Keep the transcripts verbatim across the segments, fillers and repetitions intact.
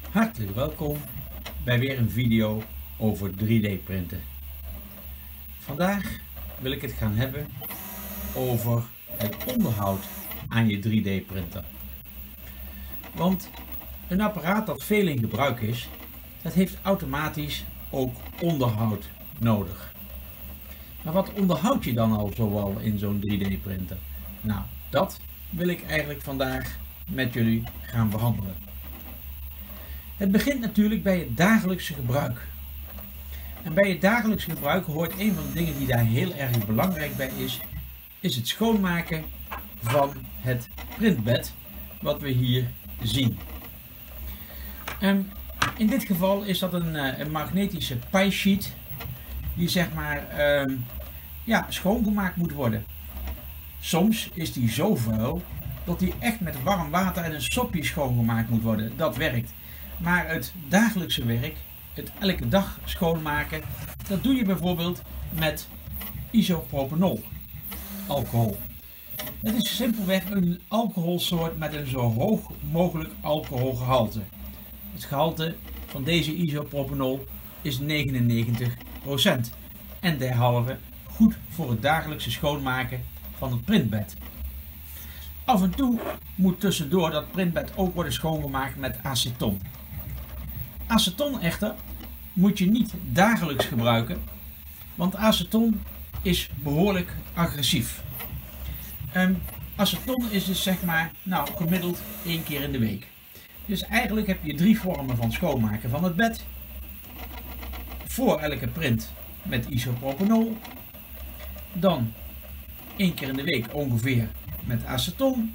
Hartelijk welkom bij weer een video over drie D printen. Vandaag wil ik het gaan hebben over het onderhoud aan je drie D printer. Want een apparaat dat veel in gebruik is, dat heeft automatisch ook onderhoud nodig. Maar wat onderhoud je dan al zoal in zo'n drie D printer? Nou, dat wil ik eigenlijk vandaag met jullie gaan behandelen. Het begint natuurlijk bij het dagelijkse gebruik. En bij het dagelijkse gebruik hoort een van de dingen die daar heel erg belangrijk bij is, is het schoonmaken van het printbed wat we hier zien. En in dit geval is dat een, een magnetische pie sheet die zeg maar uh, ja, schoongemaakt moet worden. Soms is die zo vuil dat die echt met warm water en een sopje schoongemaakt moet worden. Dat werkt. Maar het dagelijkse werk, het elke dag schoonmaken, dat doe je bijvoorbeeld met isopropanol, alcohol. Het is simpelweg een alcoholsoort met een zo hoog mogelijk alcoholgehalte. Het gehalte van deze isopropanol is negenennegentig procent en derhalve goed voor het dagelijkse schoonmaken van het printbed. Af en toe moet tussendoor dat printbed ook worden schoongemaakt met aceton. Aceton echter moet je niet dagelijks gebruiken, want aceton is behoorlijk agressief. Um, aceton is dus zeg maar nou, gemiddeld één keer in de week. Dus eigenlijk heb je drie vormen van schoonmaken van het bed. Voor elke print met isopropanol. Dan één keer in de week ongeveer met aceton.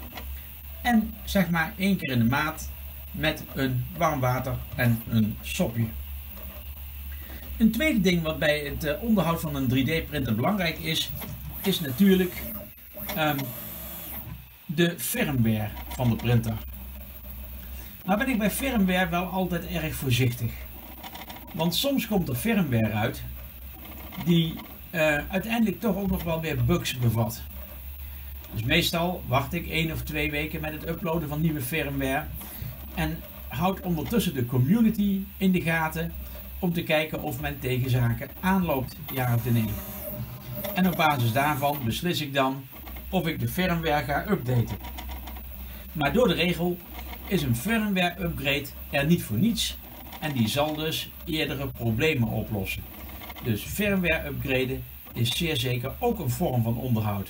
En zeg maar één keer in de maand met een warm water en een sopje. Een tweede ding wat bij het onderhoud van een drie D printer belangrijk is, is natuurlijk um, de firmware van de printer. Nou ben ik bij firmware wel altijd erg voorzichtig. Want soms komt er firmware uit die uh, uiteindelijk toch ook nog wel weer bugs bevat. Dus meestal wacht ik één of twee weken met het uploaden van nieuwe firmware. En houd ondertussen de community in de gaten om te kijken of men tegen zaken aanloopt, ja of nee. En op basis daarvan beslis ik dan of ik de firmware ga updaten. Maar door de regel is een firmware upgrade er niet voor niets en die zal dus eerdere problemen oplossen. Dus firmware upgraden is zeer zeker ook een vorm van onderhoud.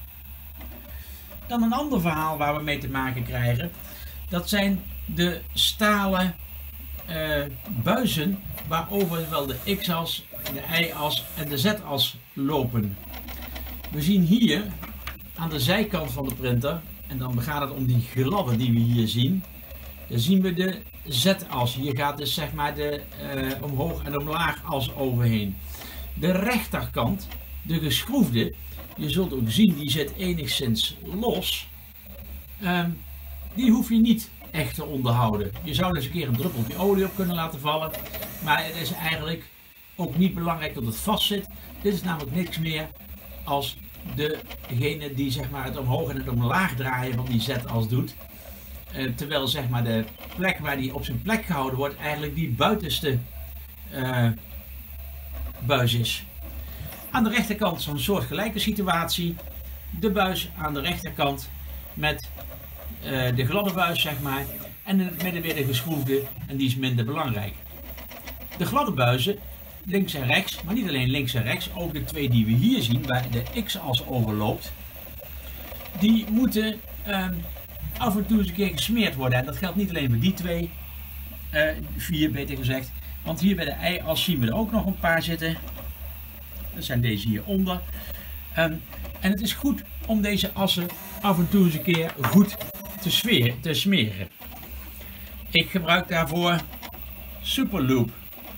Dan een ander verhaal waar we mee te maken krijgen, dat zijn de stalen uh, buizen waarover wel de x-as, de y-as en de z-as lopen. We zien hier aan de zijkant van de printer, en dan gaat het om die gladde die we hier zien, dan zien we de z-as. Hier gaat dus zeg maar de uh, omhoog en omlaag as overheen. De rechterkant, de geschroefde, je zult ook zien die zit enigszins los. Uh, die hoef je niet echt te onderhouden. Je zou dus een keer een druppeltje olie op kunnen laten vallen, maar het is eigenlijk ook niet belangrijk dat het vast zit. Dit is namelijk niks meer als degene die zeg maar het omhoog en het omlaag draaien van die z-as doet. Uh, terwijl zeg maar de plek waar die op zijn plek gehouden wordt eigenlijk die buitenste uh, buis is. Aan de rechterkant zo'n soortgelijke situatie. De buis aan de rechterkant met uh, de gladde buis zeg maar. En in het midden weer de geschroefde en die is minder belangrijk. De gladde buizen links en rechts, maar niet alleen links en rechts, ook de twee die we hier zien waar de x-as overloopt. Die moeten uh, af en toe eens een keer gesmeerd worden. En dat geldt niet alleen voor die twee, uh, vier beter gezegd. Want hier bij de y-as zien we er ook nog een paar zitten. Dat zijn deze hieronder. Um, en het is goed om deze assen af en toe eens een keer goed te, sfeer, te smeren. Ik gebruik daarvoor Superloop.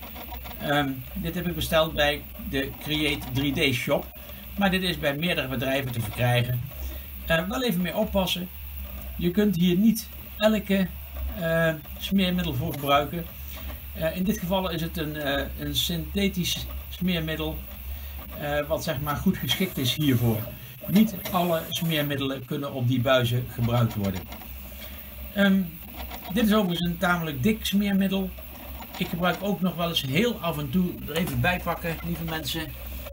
Um, dit heb ik besteld bij de Create drie D shop. Maar dit is bij meerdere bedrijven te verkrijgen. Uh, wel even mee oppassen. Je kunt hier niet elke uh, smeermiddel voor gebruiken. Uh, in dit geval is het een, uh, een synthetisch smeermiddel. Uh, wat zeg maar goed geschikt is hiervoor. Niet alle smeermiddelen kunnen op die buizen gebruikt worden. Um, Dit is overigens een tamelijk dik smeermiddel. Ik gebruik ook nog wel eens heel af en toe, er even bij pakken, lieve mensen,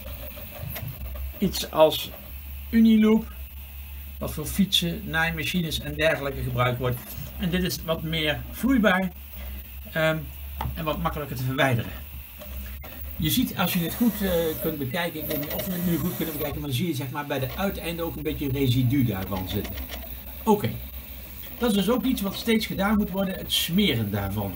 iets als Uniloop, wat voor fietsen, naaimachines en dergelijke gebruikt wordt. En dit is wat meer vloeibaar um, en wat makkelijker te verwijderen. Je ziet, als je het goed uh, kunt bekijken, ik weet niet of we het nu goed kunnen bekijken, maar dan zie je zeg maar bij de uiteinden ook een beetje residu daarvan zitten. Oké, okay. Dat is dus ook iets wat steeds gedaan moet worden, het smeren daarvan.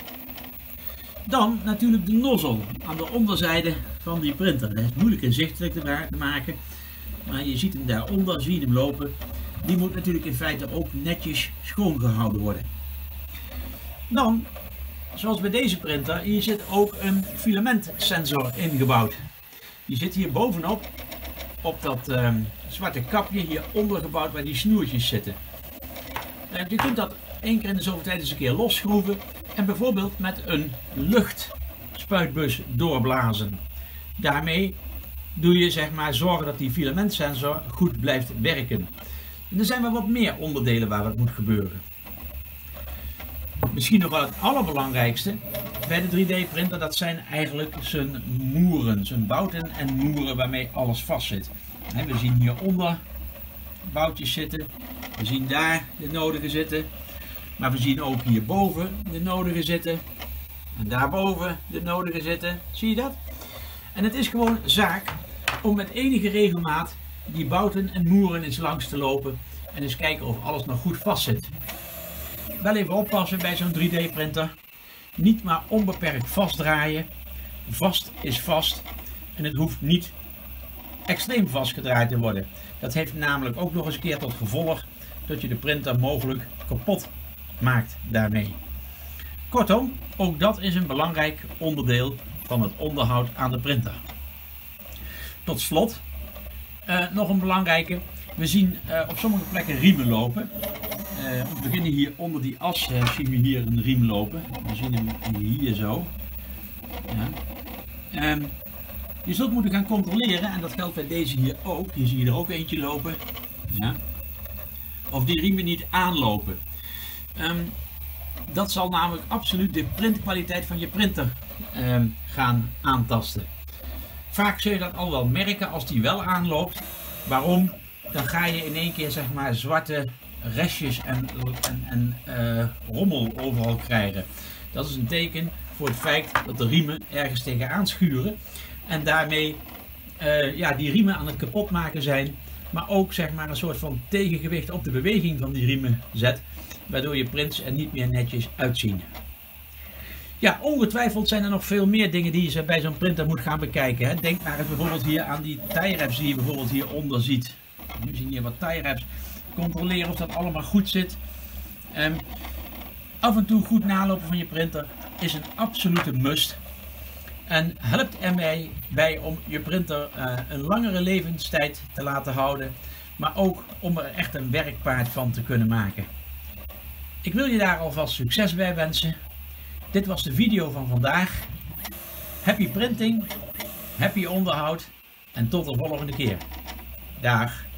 Dan natuurlijk de nozzel aan de onderzijde van die printer. Dat is moeilijk inzichtelijk te maken, maar je ziet hem daaronder, zie je hem lopen. Die moet natuurlijk in feite ook netjes schoongehouden worden. Dan, zoals bij deze printer, hier zit ook een filamentsensor ingebouwd. Die zit hier bovenop, op dat uh, zwarte kapje hieronder gebouwd waar die snoertjes zitten. Uh, je kunt dat één keer in de zoveel tijd eens een keer losschroeven en bijvoorbeeld met een luchtspuitbus doorblazen. Daarmee doe je zeg maar zorgen dat die filamentsensor goed blijft werken. En er zijn wel wat meer onderdelen waar het moet gebeuren. Misschien nog wel het allerbelangrijkste bij de drie D printer, dat zijn eigenlijk zijn moeren, zijn bouten en moeren waarmee alles vast zit. We zien hieronder boutjes zitten, we zien daar de nodige zitten, maar we zien ook hierboven de nodige zitten en daarboven de nodige zitten. Zie je dat? En het is gewoon zaak om met enige regelmaat die bouten en moeren eens langs te lopen en eens kijken of alles nog goed vast zit. Wel even oppassen bij zo'n drie D printer. Niet maar onbeperkt vastdraaien. Vast is vast en het hoeft niet extreem vastgedraaid te worden. Dat heeft namelijk ook nog eens een keer tot gevolg dat je de printer mogelijk kapot maakt daarmee. Kortom, ook dat is een belangrijk onderdeel van het onderhoud aan de printer. Tot slot, uh, nog een belangrijke. We zien uh, op sommige plekken riemen lopen. Uh, we beginnen hier onder die as, uh, zien we hier een riem lopen. We zien hem hier zo. Ja. Um, je zult moeten gaan controleren, en dat geldt bij deze hier ook. Hier zie je er ook eentje lopen. Ja. Of die riemen niet aanlopen. Um, dat zal namelijk absoluut de printkwaliteit van je printer um, gaan aantasten. Vaak zul je dat al wel merken als die wel aanloopt. Waarom? Dan ga je in één keer zeg maar zwarte restjes en, en, en uh, rommel overal krijgen. Dat is een teken voor het feit dat de riemen ergens tegenaan schuren en daarmee uh, ja, die riemen aan het kapot maken zijn, maar ook zeg maar een soort van tegengewicht op de beweging van die riemen zet, waardoor je prints er niet meer netjes uitzien. Ja, ongetwijfeld zijn er nog veel meer dingen die je bij zo'n printer moet gaan bekijken. Hè. Denk maar eens bijvoorbeeld hier aan die tie wraps die je bijvoorbeeld hieronder ziet. Nu zien we hier wat tie wraps. Controleren of dat allemaal goed zit. Um, af en toe goed nalopen van je printer is een absolute must. En helpt er bij om je printer uh, een langere levenstijd te laten houden. Maar ook om er echt een werkpaard van te kunnen maken. Ik wil je daar alvast succes bij wensen. Dit was de video van vandaag. Happy printing, happy onderhoud en tot de volgende keer. Dag.